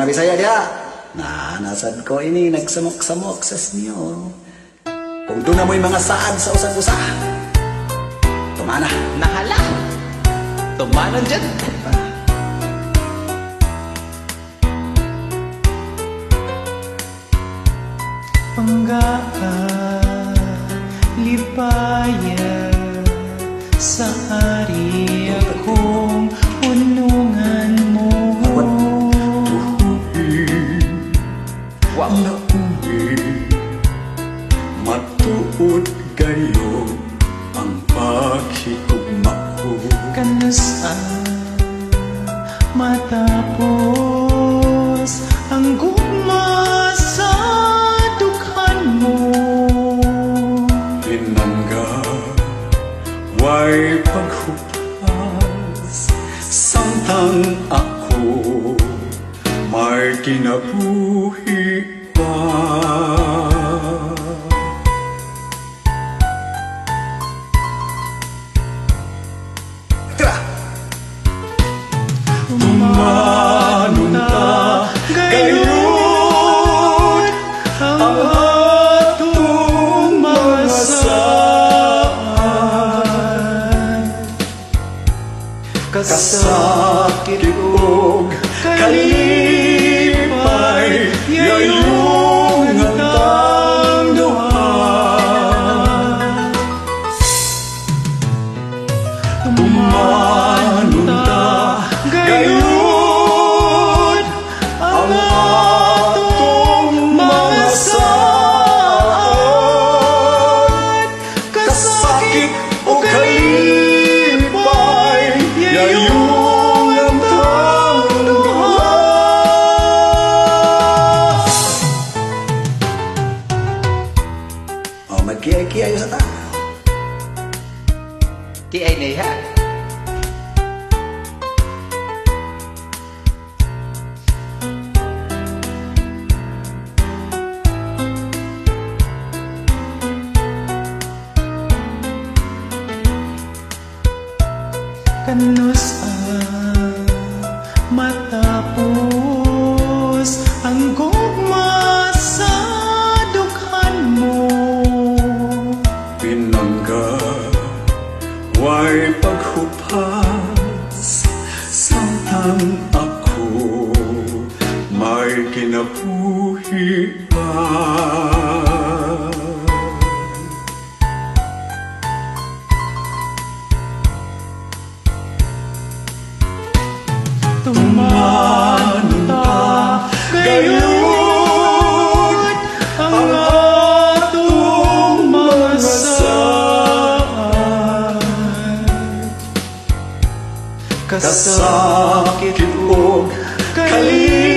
mga Bisaya dia. Nasad ko ini nagsamok-samok sa inyo. Kung doon na mo'y mga saad sa usag-usa, tumana. Nahala. Tumanan dyan. Lipaya sa ari akong unungan mo. Matuod kayo ang paghitugma ko. Kanasaan matapos ang gugma sa dukhan mo. Pinangga way paghupas, samtang ako may kinabuhi pa. Umanunta gayon ang atong mga saad. Kasakit og kalipay yayong ang duha. Umanunta gayon ang atong mga saad. Kasakit o kalipay yayong ang duha. O magkiyay-kiyay sa ta. Kiay na iha. Kanasaan matapos ang gugma sa dukhan mo. Pinangga way paghupas, samtang ako may kinabuhi pa. Tumanunta gayon ang atong mga saad. Kasakit og kalipay